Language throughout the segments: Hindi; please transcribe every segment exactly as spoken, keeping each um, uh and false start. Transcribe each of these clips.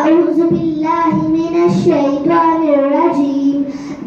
अऊज़ु बिल्लाहि मिनश शैतानिर रजीम।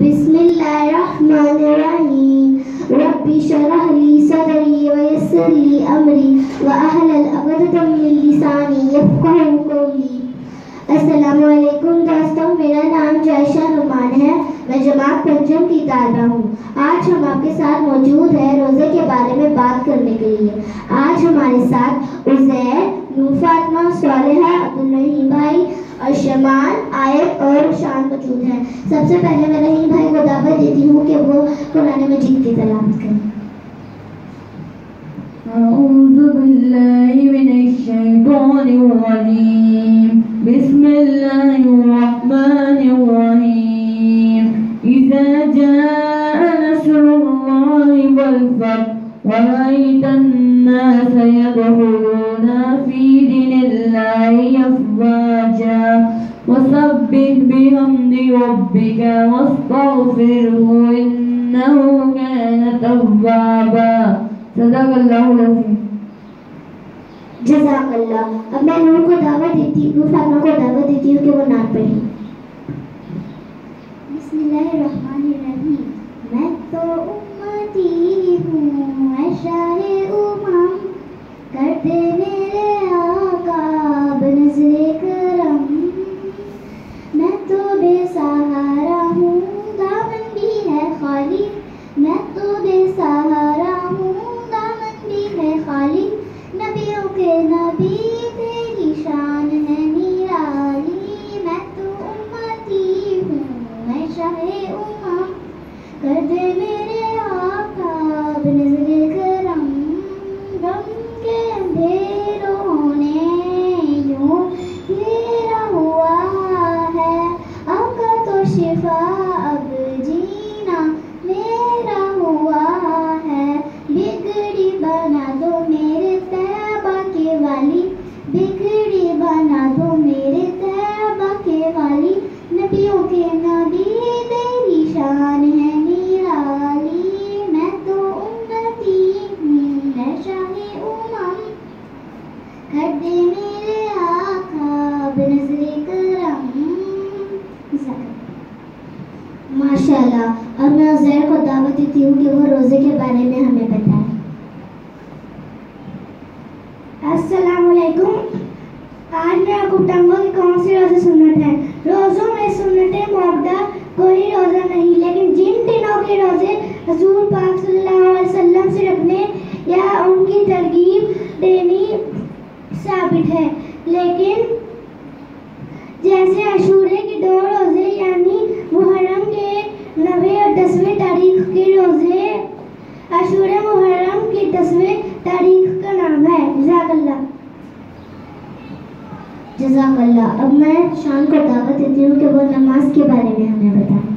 बिस्मिल्लाहिर्रहमानिर्रहीम। रब्बि शरह ली सदरी व यस्सिर ली अमरी व अहलल उक़दतम मिन लिसानी यफ़क़हू क़ौली। अस्सलामु अलैकुम दोस्तों, मेरा नाम जायशा नुमान है। मैं जमात पंचम की तालिबा हूँ। आज हम आपके साथ मौजूद है रोज़े के बारे में बात करने के लिए। आज हमारे साथ उज़ैर, नूर फातिमा, सालिहा, अब्दुल रहीम भाई, अर्शमान, आयत और शान मौजूद हैं। सबसे पहले मैं रहीम भाई को दावत देती हूँ कि वो कुरान मजीद की तिलावत करें। अऊज़ु बिल्लाहि मिनश शैतानिर रजीम। बिस्मिल्लाहिर्रहमानिर्रहीम। इज़ा जाअ नस्रुल्लाहि वल फतह व रअयतन नास यदखुलूना फी दीनिल्लाहि अफ़वाजा वसब्बिह बिहम्दि रब्बिका वस्तग़फिरहु इन्नहु कान तव्वाबा। सदक़ल्लाहुल अज़ीम। जज़ाकल्लाह। अब मैं नूर को दावत देती हूँ, फातिमा को दावत देती हूँ कि वो नात पढ़े। बिस्मिल्लाहिर्रहमानिर्रहीम। मैं तो उम्मती हूँ, मैं शाहे उमम, कर दे मेरे आका बनज़रे करम। मैं तो बेसहारा हूँ, दामन भी है खाली। मैं तो बेसहारा हूँ, दामन भी है खाली। नबियों के नबी तेरी शान है निराली। मैं तो उम्मती हूँ, मैं शाहे उमम, कर दे मेरे आका बनज़रे करम। गम के अंधेरों ने यूं घेरा हुआ है, आका तो शिफा अब जीना मेरा हुआ है। बिगड़ी बना दो मेरे तैबा के वाली, बिगड़ी बना दो मेरे तैबा के वाली। नबियों के नबी तेरी शान है निराली। मैं तो उम्मती हूँ, मैं शाहे उमम, कर दे मेरे आका बनज़रे करम। माशाल्लाह। अब मैं उज़ैर को दावत देती हूँ कि वो रोज़े के बारे में हमें बताए। अस्सलामुअलैकुम। आज मैं आपको बताऊंगा कि कौन सी रोज़े सुन्नत है। रोज़ों में सुन्नत मुअक्कदा कोई रोज़ा नहीं, लेकिन जिन दिनों के रोज़े रसूल पाक सल्लल्लाहु अलैहि वसल्लम से रखने या उनकी तरगीब देनी साबित है। लेकिन जैसे अशूरे के दो रोज़े यानी मुहर्रम के नवे और दसवें तारीख के रोज़े, अशूरे मुहर्रम की दसवें तारीख का नाम है। जज़ाकल्लाह। जज़ाकल्लाह। अब मैं शान को दावत देती हूँ कि वो नमाज के बारे में हमें बताएं।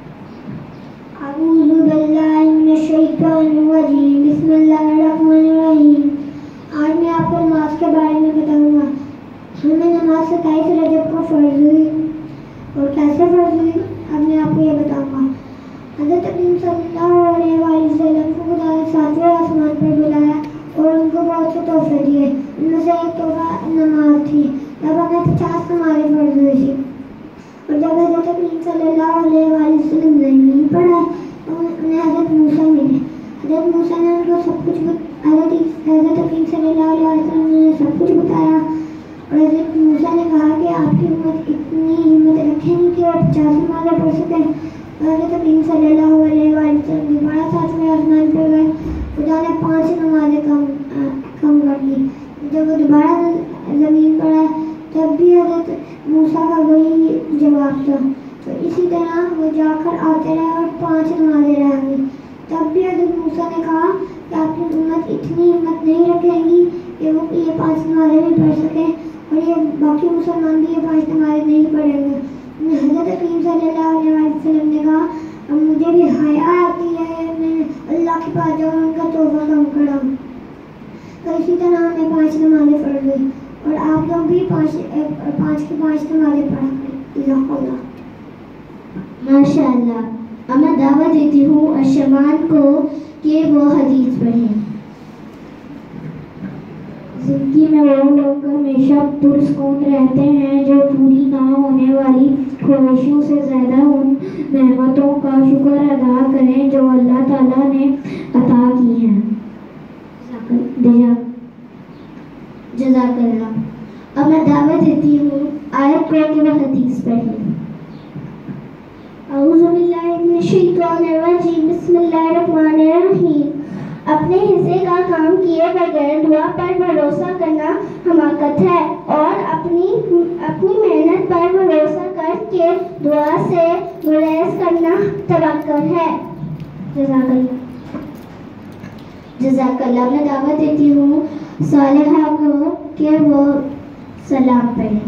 अऊज़ु बिल्लाहि मिनश शैतानिर रजीम। बिस्मिल्लाहिर्रहमानिर्रहीम। आज मैं आपको नमाज के बारे में बताऊँगा। हमें नमाज सत्ताईस रजब को फ़र्ज़ हुई और कैसे फ़र्ज़ हुई अब मैं आपको ये बताऊँगा। हज़रत नबी सल्लल्लाहु अलैहि वसल्लम को खुदा ने सातवें आसमान पर बुलाया और उनको बहुत से तोहफे दिए। उनमें से एक तोहफा नमाज थी। तब हमें पचास नमाज़ें फ़र्ज़ हुई थी और जब हज़रत नबी सल्लल्लाहु अलैहि वसल्लम ने नहीं पढ़ा तो उन्हें हज़रत मूसा मिले। हज़रत मूसा ने उनको सब कुछ हज़रत नबी सल्लल्लाहु अलैहि वसल्लम ने सब कुछ बताया और हज़रत मूसा ने कहा कि आपकी उम्मत इतनी हिम्मत रखेंगी कि वो पचास नमाज़ें पढ़ सकें। हज़रत नबी सल्लल्लाहु अलैहि वसल्लम दोबारा सातवें आसमान पर गए। खुदा ने पाँच नमाज़ें कम कम कर दी। जब वो दोबारा ज़मीन पर आए तब भी हज़रत मूसा का वही जवाब था। तो इसी तरह वो जाकर आते रहे और पाँच नमाज़ें रह गई। तब भी हज़रत मूसा ने कहा कि आपकी उम्मत इतनी हिम्मत नहीं रखेगी कि वो ये पाँच नमाज़ें भी पढ़ सकें और ये बाकी मुसलमान भी ये पाँच नमाज़ें नहीं पढ़ेंगे। हज़रत नबी सल्लल्लाहु अलैहि वसल्लम ने कहा अब मुझे भी हया आती है, मैं अल्लाह के पास जाऊँ उनका तोहफा कम कराऊँ। तो इसी तरह हमें पाँच नमाज़ें पढ़ गई और आप लोग भी पाँच पाँच की पाँच नमाज़ें पढ़ा करें। माशाअल्लाह। अब मैं दावत देती हूँ अर्शमान को कि वो हदीस पढ़ें। जिंदगी में वो लोग हमेशा पुरस्कून रहते हैं जो पूरी ख्वाहिशों से ज़्यादा उन नेमतों का शुक्र अदा करें जो अल्लाह ताला ने अता की हैं। जज़ाकल्लाह। अब मैं दावत देती हूँ आयत को कि वह हदीस पढ़ें। औज़ु बिल्लाहि मिनश शैतानिर रजीम, बिस्मिल्लाहिर रहमानिर रहीम। अपने हिस्से का काम किए बगैर दुआ पर भरोसा करना हमाकत है और अपनी अपनी मेहनत पर भरोसा करके दुआ से गुरेज करना तवक्कुल है। जज़ाकल्लाह। जज़ाकल्लाह। मैं दावत देती हूँ सालिहा को कि वो सलाम पढ़े।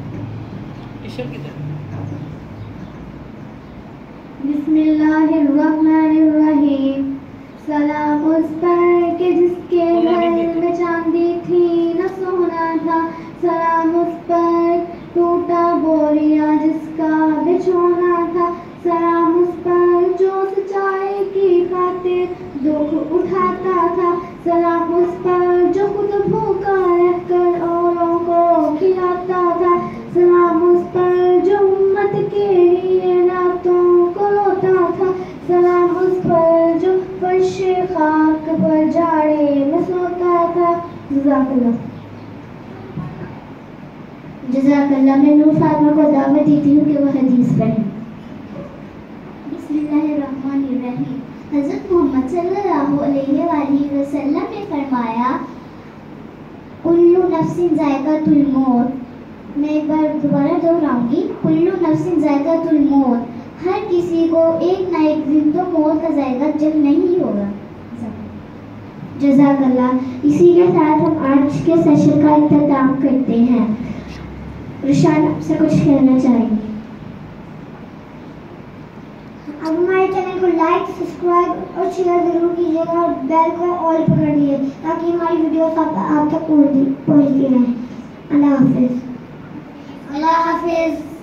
बिस्मिल्लाहिर्रहमानिर्रहीम। सलाम उस पर के जिसके घर में चांदी थी न सोना था, सलाम उस पर टूटा बोरिया जिसका बिछोना था, सलाम उस पर जो सच्चाई की खातिर दुख उठाता था, सलाम उस पर जो खुद भूखा रहकर औरों को खिलाता था, सलाम उस पर जो उम्मत के लिए रातों को रोता था, सलाम उस पर जो फर्श खाक पर जाड़े में सोता था। जज़ाकल्लाह। जज़ाकल्लाह। मैं नूर फातिमा को दावत देती हूँ कि वह हदीस पढ़े। बिस्मिल्लाहिर्रहमानिर्रहीम। हज़रत मोहम्मद सल्लल्लाहु अलैहि वसल्लम ने फरमाया, कुल्लु नफ्सिन ज़ायक़ातुल मौत। मैं एक बार दोबारा दोहराऊंगी, कुल्लु नफ्सिन ज़ायक़ातुल मौत। हर किसी को एक ना एक दिन तो मौत का जायका जब नहीं होगा। जज़ाकल्लाह। इसी के साथ हम आज के सेशन का इख्तिताम करते हैं। रुशान आपसे कुछ कहना चाहेंगे? अब हमारे चैनल को लाइक, सब्सक्राइब और शेयर जरूर कीजिएगा और बेल को ऑल पर कर दीजिए ताकि हमारी वीडियो आप, आप तक पहुँचती रहे। अल्लाह हाफिज़। अल्लाह हाफिज़।